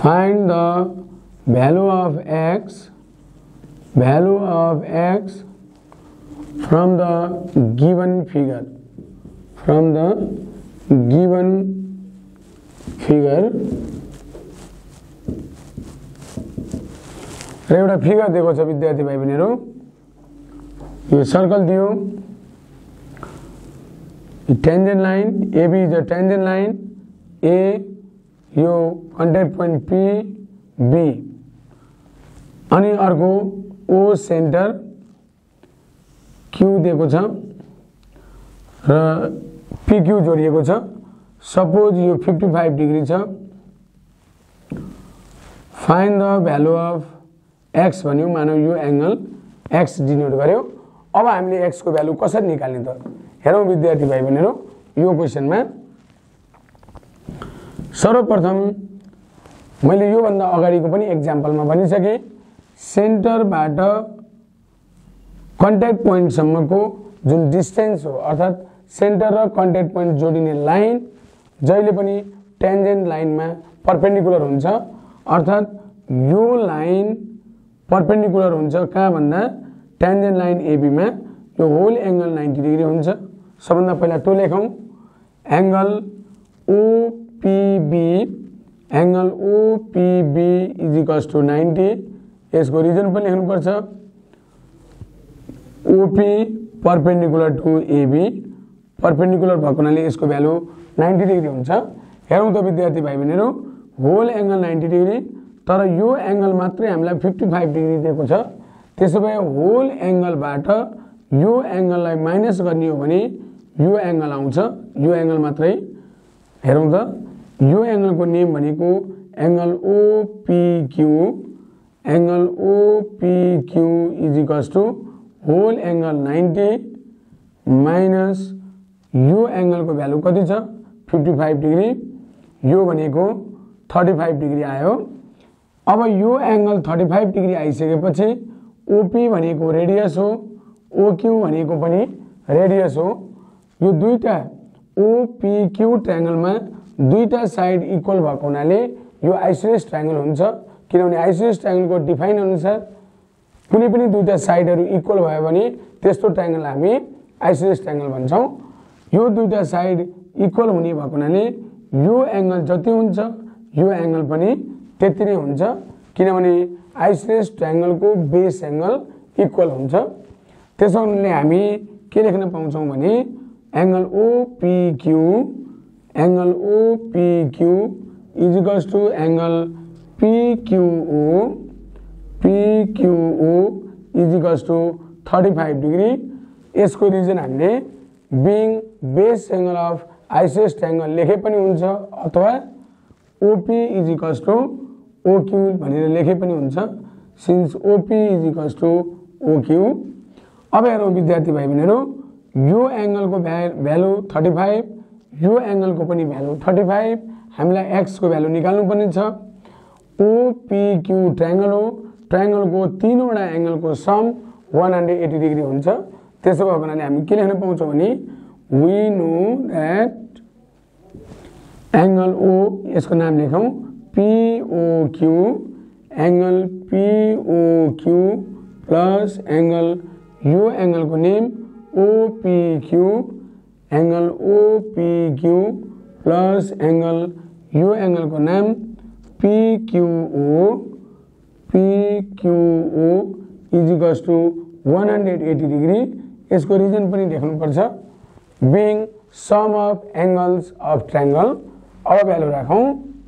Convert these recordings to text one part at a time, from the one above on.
find the value of x from the given figure र एउटा figure दिएको छ विद्यार्थी भाइ बहिनीहरु यो सर्कल दियो tangent line AB is a tangent line A यो कन्ट्याक्ट पोइन्ट P B अनि अर्को O सेन्टर Q दिएको छ र PQ जोडिएको छ सपोज यो 55 डिग्री छ find the value of x भन्यो मानौ यो एंगल x डिनोट गर्यो अब हामीले x को भ्यालु कसरी निकाल्ने त हेरौं विद्यार्थी भाइ बहिनीहरु यो क्वेशनमा सर्वप्रथम मैले यो भन्दा अगाडिको पनि एक्जाम्पलमा भनिसके सेन्टरबाट कन्ट्याक्ट पोइन्ट सम्मको जुन डिस्टेन्स हो अर्थात सेन्टर र कन्ट्याक्ट पोइन्ट जोडिने लाइन जहिले पनि टेन्जेन्ट लाइनमा परपेन्डिकुलर हुन्छ अर्थात यो लाइन परपेन्डिकुलर हुन्छ कहाँ भन्दा टेन्जेन्ट लाइन AB मा यो होल एंगल 90 डिग्री हुन्छ सबभन्दा पहिला त्यो लेखौं एंगल OPB इज 90 यसको रिजन पनि लेख्नु पर्छ OP perpendicular to AB perpendicular भएकोले यसको भ्यालु 90 डिग्री हुन्छ हेरौं त विद्यार्थी भाइ बहिनीहरु होल एंगल 90 डिग्री तर यो एंगल मात्रै हामीलाई 55 डिग्री दिएको छ त्यसोभए होल एंगलबाट यो एंगललाई माइनस गर्ने हो भने यो एंगल आउँछ यो एंगल मात्रै हेरौं त यो एंगलको नेम भनेको angle OPQ is whole angle 90 minus यो एंगलको भ्यालु कति छ 55 डिग्री यो भनेको 35 डिग्री आयो अब यो एंगल 35 डिग्री आइसकेपछि OP भनेको रेडियस हो OQ भनेको पनि रेडियस हो यो दुईटा OPQ ट्रायंगलमा दुईटा साइड इक्वल भएको हुनाले यो आइसोसेलेस ट्रायंगल हुन्छ किनभने आइसोसेलेस ट्रायंगलको डिफाइन अनुसार कुनै पनि दुईटा साइडहरु इक्वल भयो भने त्यस्तो ट्रायंगल हामी आइसोसेलेस ट्रायंगल भन्छौं यो दुईटा साइड इक्वल हुने भएको हुनाले यो एंगल जति हुन्छ यो एंगल पनि त्यति नै हुन्छ किनभने आइसोसेलेस ट्रायंगलको बेस एंगल इक्वल हुन्छ त्यसैले हामी के लेख्न पाउँछौं भने angle OPQ is equals to angle PQO is equals to 35 degree यसको रिजन हामीले being base angle of isosceles triangle लेखे पनि हुन्छ अथवा OP is equals to OQ भनेर लेखे पनि हुन्छ since OP is equals to OQ अब हेरौं विद्यार्थी भाइ बहिनीहरु यो एंगलको भ्यालु 35 यो एंगलको पनि भ्यालु 35 हामीलाई x को भ्यालु निकाल्नु पर्ने छ OPQ ट्रायंगल हो ट्रायंगलको तीनवटा एंगलको सम 180 डिग्री हुन्छ त्यसो भएकोले हामी के लेख्न पाउँछौं भने we know that angle O यसको नाम लेखौं POQ angle POQ plus angle यो एंगल को name OPQ angle OPQ plus angle यो एंगल को नाम PQO is equals to 180 degree यसको रिजन पनि लेख्नु पर्छ being sum of angles of triangle अब भ्यालु राखौं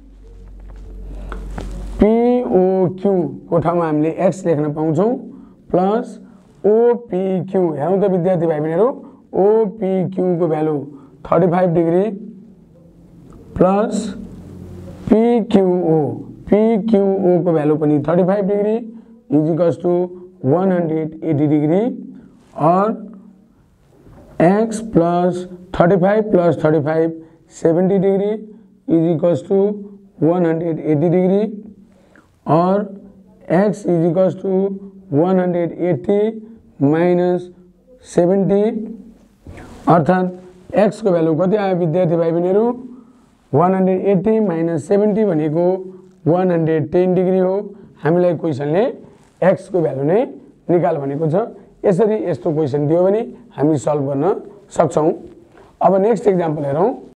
POQ को ठाउँमा हामीले x लेख्न पाउँछौं प्लस OPQ हेरौं त विद्यार्थी भाइ बहिनीहरु OPQ को भ्यालु 35 डिग्री प्लस PQO को भ्यालु पनि 35 degree is equals to 180 degree और x plus 35 plus 35 70 degree is equals to 180 degree और x is equals to 180 minus 70 अर्थात x को भ्यालु कति आयो विद्यार्थी भाइ बहिनीहरु 180 माइनस 70 भनेको 110 डिग्री हो। हामीलाई क्वेसनले x को भ्यालु नै निकाल भनेको छ। यसरी यस्तो क्वेसन दियो भने हामी सल्भ गर्न सक्छौं। अब नेक्स्ट एक्जाम्पल हेरौं।